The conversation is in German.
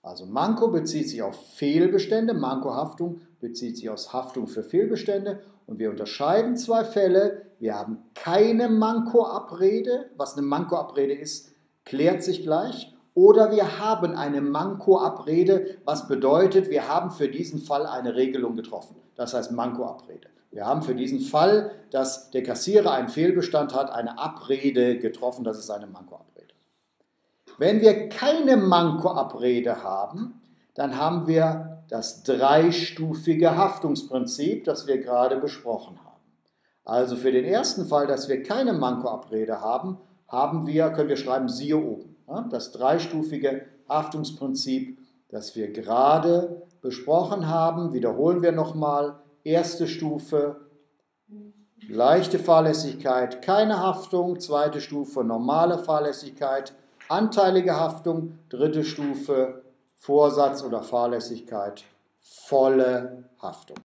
Also Manko bezieht sich auf Fehlbestände, Mankohaftung bezieht sich auf Haftung für Fehlbestände und wir unterscheiden zwei Fälle. Wir haben keine Mankoabrede, was eine Mankoabrede ist, klärt sich gleich. Oder wir haben eine Mankoabrede, was bedeutet, wir haben für diesen Fall eine Regelung getroffen. Das heißt Mankoabrede. Wir haben für diesen Fall, dass der Kassierer einen Fehlbestand hat, eine Abrede getroffen, das ist eine Mankoabrede. Wenn wir keine Mankoabrede haben, dann haben wir das dreistufige Haftungsprinzip, das wir gerade besprochen haben. Also für den ersten Fall, dass wir keine Mankoabrede haben, können wir schreiben, siehe oben. Das dreistufige Haftungsprinzip, das wir gerade besprochen haben, wiederholen wir nochmal. Erste Stufe, leichte Fahrlässigkeit, keine Haftung. Zweite Stufe, normale Fahrlässigkeit, anteilige Haftung. Dritte Stufe, Vorsatz oder Fahrlässigkeit, volle Haftung.